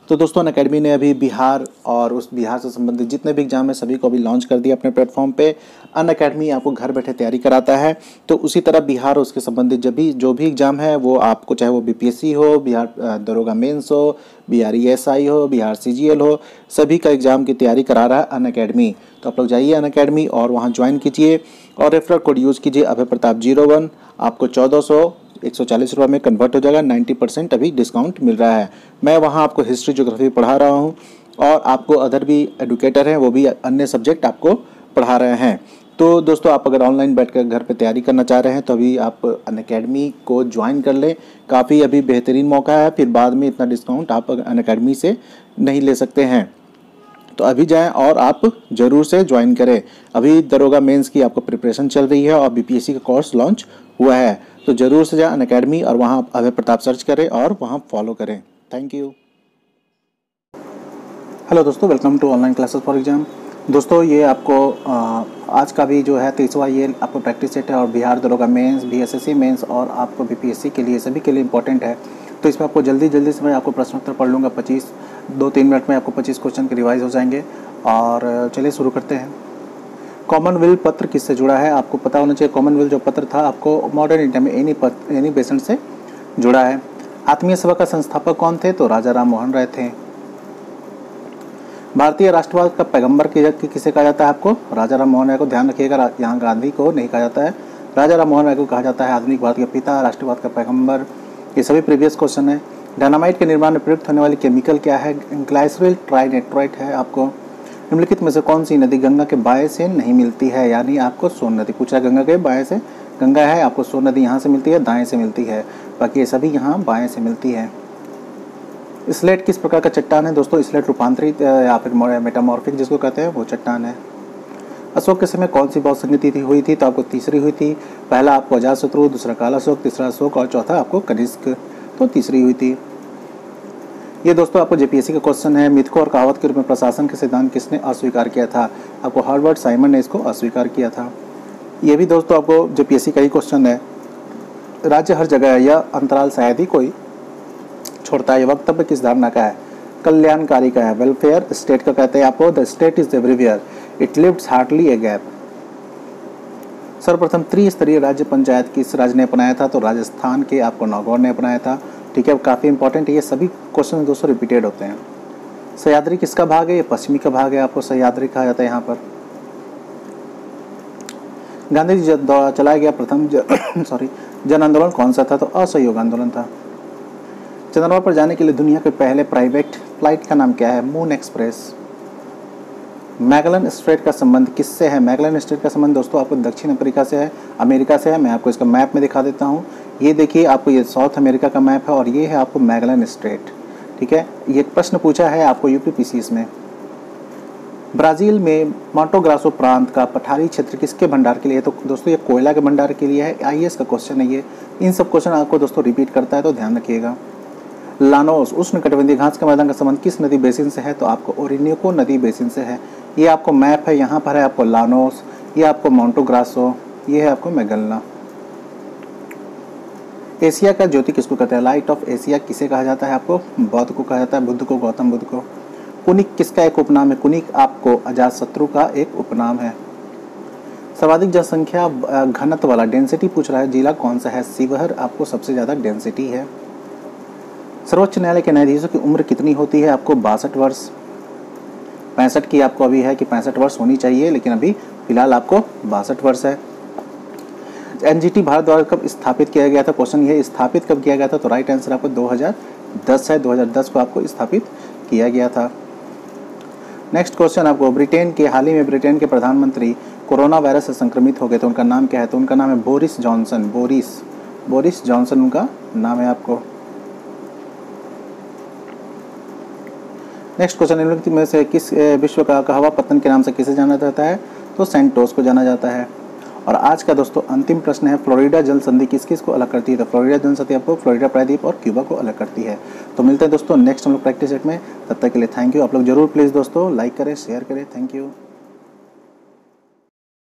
तो दोस्तों अनअकैडमी ने अभी बिहार और उस बिहार से संबंधित जितने भी एग्जाम है सभी को अभी लॉन्च कर दिया अपने प्लेटफॉर्म पे। अनअकैडमी आपको घर बैठे तैयारी कराता है। तो उसी तरह बिहार और उसके संबंधित जो भी एग्जाम है वो आपको, चाहे वो बीपीएससी हो, बिहार दरोगा मेंस हो, बिहार ईएसआई हो, बिहार सीजीएल हो, सभी का एग्जाम की तैयारी करा रहा है अनअकैडमी। तो आप लोग जाइए अनअकैडमी और वहाँ ज्वाइन कीजिए और रेफरल कोड यूज़ कीजिए अभय प्रताप 01। आपको 140 रुपये में कन्वर्ट हो जाएगा। 90% अभी डिस्काउंट मिल रहा है। मैं वहाँ आपको हिस्ट्री ज्योग्राफी पढ़ा रहा हूँ और आपको अदर भी एडुकेटर हैं, वो भी अन्य सब्जेक्ट आपको पढ़ा रहे हैं। तो दोस्तों आप अगर ऑनलाइन बैठकर घर पे तैयारी करना चाह रहे हैं तो अभी आप अनअकैडमी को ज्वाइन कर लें। काफ़ी अभी बेहतरीन मौका है, फिर बाद में इतना डिस्काउंट आप अनअकैडमी से नहीं ले सकते हैं। तो अभी जाएं और आप ज़रूर से ज्वाइन करें। अभी दरोगा मेंस की आपको प्रिपरेशन चल रही है और बीपीएससी का कोर्स लॉन्च हुआ है। तो ज़रूर से जाएं अनअकैडमी और वहाँ अभय प्रताप सर्च करें और वहाँ फॉलो करें। Thank you. हेलो दोस्तों, welcome to online classes for exam. दोस्तों ये आपको आज का भी जो है 30वां ये आपको प्रैक्टिस सेट है और बिहार दरोगा मेंस, बीएसएससी मेंस और आपको बीपीएससी के लिए सभी के लिए इंपॉर्टेंट है। तो इसमें आपको जल्दी से मैं आपको प्रश्नोत्तर पढ़ लूँगा। 2-3 मिनट में आपको 25 क्वेश्चन के रिवाइज हो जाएंगे। और चलिए शुरू करते हैं। कॉमनवेल्थ पत्र किससे जुड़ा है? आपको पता होना चाहिए कॉमनवेल्थ जो पत्र था आपको मॉडर्न इंडिया में एनी बेसेंट से जुड़ा है। आत्मीय सभा का संस्थापक कौन थे? तो राजा राम मोहन राय थे। भारतीय राष्ट्रवाद का पैगंबर किसे कहा जाता है? आपको राजा राम मोहन राय को। ध्यान रखिएगा, यहाँ गांधी को नहीं कहा जाता है, राजा राम मोहन राय को कहा जाता है। आधुनिक भारत के पिता, राष्ट्रवाद का पैगंबर। ये सभी प्रीवियस क्वेश्चन है। डायनामाइट के निर्माण में प्रयुक्त होने वाली केमिकल क्या है? ग्लाइसरॉल ट्राइनेट्राइट है आपको। निम्नलिखित में से कौन सी नदी गंगा के बाएं से नहीं मिलती है? यानी आपको सोन नदी पूछा है। गंगा के बाएं से गंगा है, आपको सोन नदी यहाँ से मिलती है, दाएं से मिलती है, बाकी ये सभी यहाँ बाएं से मिलती है। स्लेट किस प्रकार का चट्टान है? दोस्तों स्लेट रूपांतरित या फिर मेटामॉर्फिक जिसको कहते हैं वो चट्टान है। अशोक के समय कौन सी बौद्ध संधि हुई थी? तो आपको तीसरी हुई थी। पहला आपको अजातशत्रु, दूसरा काला अशोक, तीसरा अशोक और चौथा आपको कनिष्क, तो तीसरी हुई थी। ये दोस्तों आपको जेपीएससी का क्वेश्चन है। मिथकों और कहावत के रूप में प्रशासन के सिद्धांत किसने अस्वीकार किया था? आपको हर्बर्ट साइमन ने इसको अस्वीकार किया था। ये भी दोस्तों आपको जेपीएससी का ही क्वेश्चन है। राज्य हर जगह है, यह अंतराल शायद ही कोई छोड़ता है। वक्तव्य किस धारणा का है? कल्याणकारी का है। वेलफेयर स्टेट का कहते हैं आपको the state is everywhere, it leaves hardly a gap. सर्वप्रथम त्रिस्तरीय राज्य पंचायत किस राज्य ने अपनाया था? तो राजस्थान के आपको नागौर ने अपनाया था। ठीक है, काफ़ी इंपॉर्टेंट है। ये सभी क्वेश्चन दोस्तों रिपीटेड होते हैं। सह्याद्री किसका भाग है? ये पश्चिमी का भाग है, आपको सह्याद्री कहा जाता है यहाँ पर। गांधी जी द्वारा चलाया गया प्रथम जन आंदोलन कौन सा था? तो असहयोग आंदोलन था। चंद्रमा पर जाने के लिए दुनिया के पहले प्राइवेट फ्लाइट का नाम क्या है? Moon express. मैगलन स्ट्रेट का संबंध किससे है? मैगलन स्ट्रेट का संबंध दोस्तों आपको दक्षिण अफ्रीका से है, अमेरिका से है। मैं आपको इसका मैप में दिखा देता हूँ। ये देखिए, आपको ये साउथ अमेरिका का मैप है और ये है आपको मैगलन स्ट्रेट। ठीक है, ये प्रश्न पूछा है आपको यूपीपीसीएस में। ब्राज़ील में माटो ग्रासो प्रांत का पठारी क्षेत्र किसके भंडार के लिए है? तो दोस्तों ये कोयला के भंडार के लिए है। आईएएस का क्वेश्चन है ये। इन सब क्वेश्चन आपको दोस्तों रिपीट करता है, तो ध्यान रखिएगा। लानोस उष्णकटिबंधीय घास का मैदान का संबंध किस नदी बेसिन से है? तो आपको ओरिनिको नदी बेसिन से है। ये आपको मैप है, यहाँ पर है आपको लानोस, ये आपको माउंटो ग्रासो, ये है आपको मैगल्ला। एशिया का ज्योति किसको कहते हैं? लाइट ऑफ एशिया किसे कहा जाता है? आपको बौद्ध को कहा जाता है, बुद्ध को, गौतम बुद्ध को। कुनिक किसका एक उपनाम है? कुनिक आपको अजातशत्रु का एक उपनाम है। सर्वाधिक जनसंख्या घनत्व वाला डेंसिटी पूछ रहा है, जिला कौन सा है? शिवहर आपको सबसे ज़्यादा डेंसिटी है। सर्वोच्च न्यायालय के न्यायाधीशों की उम्र कितनी होती है? आपको 62 वर्ष। 65 की आपको अभी है कि 65 वर्ष होनी चाहिए, लेकिन अभी फिलहाल आपको 62 वर्ष है। एनजीटी भारत द्वारा कब स्थापित किया गया था? क्वेश्चन ये स्थापित कब किया गया था? तो राइट आंसर आपको 2010 है। 2010 को आपको स्थापित किया गया था। नेक्स्ट क्वेश्चन आपको, हाल ही में ब्रिटेन के प्रधानमंत्री कोरोना वायरस से संक्रमित हो गए, तो उनका नाम क्या है? तो उनका नाम है बोरिस जॉनसन। बोरिस जॉनसन उनका नाम है आपको। नेक्स्ट क्वेश्चन, निम्नलिखित में से किस विश्व का कहवा पत्तन के नाम से किसे जाना जाता है? तो सेंटोस को जाना जाता है। और आज का दोस्तों अंतिम प्रश्न है, फ्लोरिडा जल संधि किस किस को अलग करती है? तो फ्लोरिडा जल संधि आपको फ्लोरिडा प्रायद्वीप और क्यूबा को अलग करती है। तो मिलते हैं दोस्तों नेक्स्ट हम लोग प्रैक्टिस सेट में। तब तक के लिए थैंक यू। आप लोग जरूर प्लीज़ दोस्तों लाइक करें, शेयर करें। Thank you.